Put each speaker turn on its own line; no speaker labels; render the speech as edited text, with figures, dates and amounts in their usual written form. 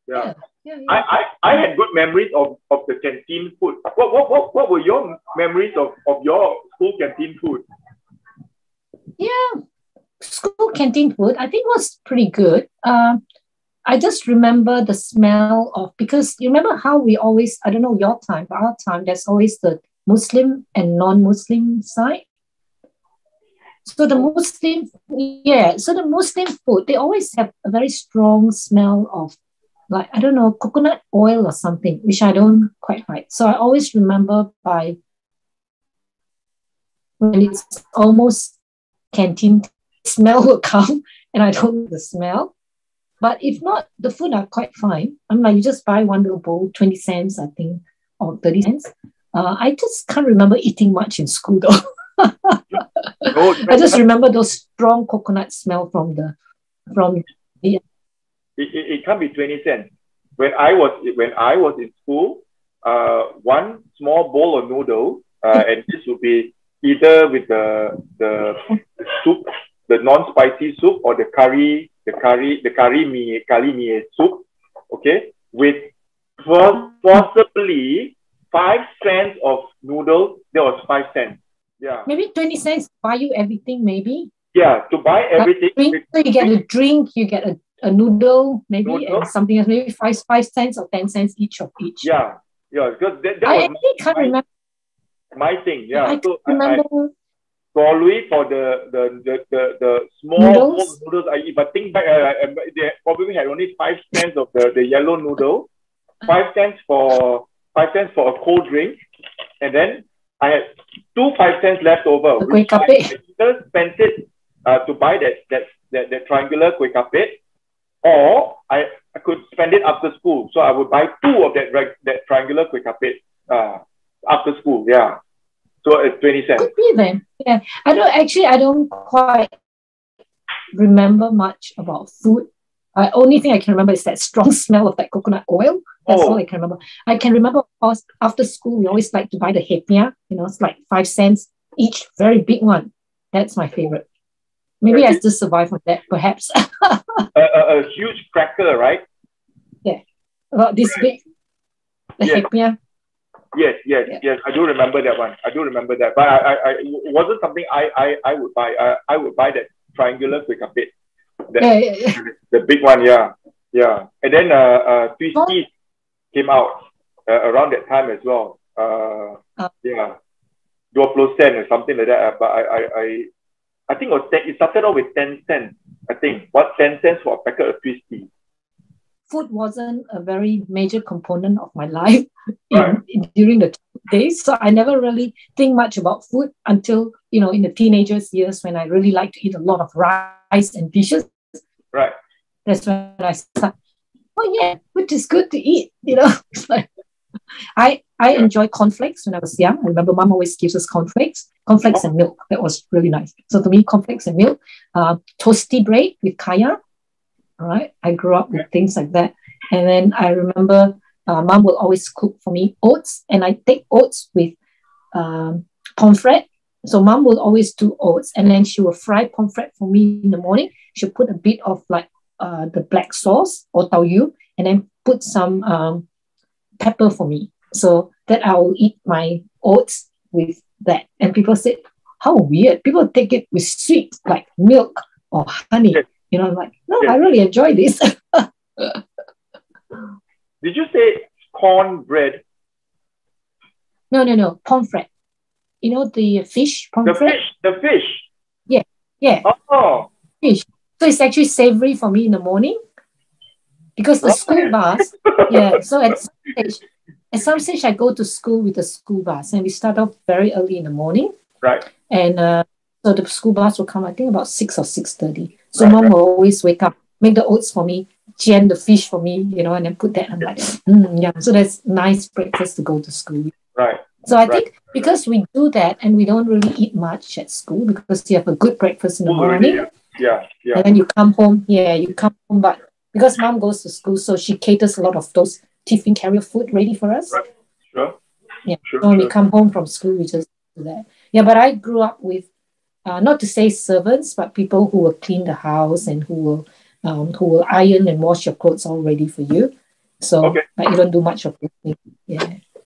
Yeah.
Yeah.
I had good memories of the canteen food. What were your memories of your school canteen food?
Yeah. School canteen food, I think was pretty good. I just remember the smell of, because you remember how we always, I don't know your time, but our time, there's always the Muslim and non-Muslim side. So the Muslim food, they always have a very strong smell of, like, I don't know, coconut oil or something, which I don't quite like. So I always remember by when it's almost canteen, smell will come and I don't like the smell. But if not, the food are quite fine. I'm like, you just buy one little bowl, 20 cents, I think, or 30 cents. I just can't remember eating much in school though. I just remember those strong coconut smell from the.
It can't be 20 cents. When I was in school, one small bowl of noodles, and this would be either with the soup, the non-spicy soup, or the curry mee soup, okay, with possibly 5 cents of noodles. That was 5 cents. Yeah.
Maybe 20 cents buy you everything, maybe.
Yeah, to buy everything.
So you get a drink, you get a noodle, maybe, and something else, maybe 5 cents or 10 cents each of each.
Yeah, because that
I
was
actually can't remember.
My thing, yeah.
I can't remember.
Probably for the small noodles I eat, but think back, they probably had only 5 cents of the yellow noodle, 5 cents for a cold drink, and then I had 2 5 cents left over. Which I either spent it to buy that triangular kueh kapit, or I could spend it after school. So I would buy 2 of that triangular kueh kapit after school. Yeah. So it's 20 cents.
Could be then. Yeah. I don't quite remember much about food. Only thing I can remember is that strong smell of that coconut oil. That's all I can remember. I can remember, of course, after school, we always like to buy the hepia. It's like 5 cents each, very big one. That's my favorite. Maybe I still survive on that, perhaps.
a huge cracker, right?
Yeah. About this big. The hepia.
Yes. I do remember that one. I do remember that. But it wasn't something I would buy. I would buy that triangular kueh kapit. The big one, yeah. And then Twisties came out around that time as well. Yeah. 20 cents or something like that. But I think it started off with 10 cents. I think. What, 10 cents for a packet of Twisties?
Food wasn't a very major component of my life during the days. So I never really think much about food until, in the teenagers years when I really like to eat a lot of rice and dishes.
Right.
That's when I start, food is good to eat, It's like, I enjoy cornflakes when I was young. I remember Mom always gives us cornflakes and milk. That was really nice. So to me, cornflakes and milk, toasty bread with kaya. All right. I grew up with things like that. And then I remember Mom will always cook for me oats, and I take oats with pomfret. So Mom will always do oats, and then she will fry pomfret for me in the morning. She'll put a bit of the black sauce or tau yu, and then put some pepper for me. So that I will eat my oats with that. And people said, how weird. People take it with sweet, like milk or honey. I'm like, no, I really enjoy this.
Did you say cornbread?
No, pomfret. The fish, pomfret?
The fish?
Yeah.
Oh.
Fish. So it's actually savory for me in the morning because the school bus, so at some stage I go to school with the school bus, and we start off very early in the morning.
Right.
And so the school bus will come, I think, about 6 or 6:30. So Mom will always wake up, make the oats for me, gem the fish for me, and then put that. I'm like, So that's nice breakfast to go to school.
Right.
So I think because we do that and we don't really eat much at school because you have a good breakfast in the morning.
Yeah.
And then you come home. But because Mom goes to school, so she caters a lot of those tiffin carrier food ready for us.
Right. Sure.
Yeah. So when we come home from school, we just do that. Yeah, but I grew up with, not to say servants, but people who will clean the house and who will iron and wash your clothes all ready for you. So
Okay.
I don't do much of cooking. Yeah.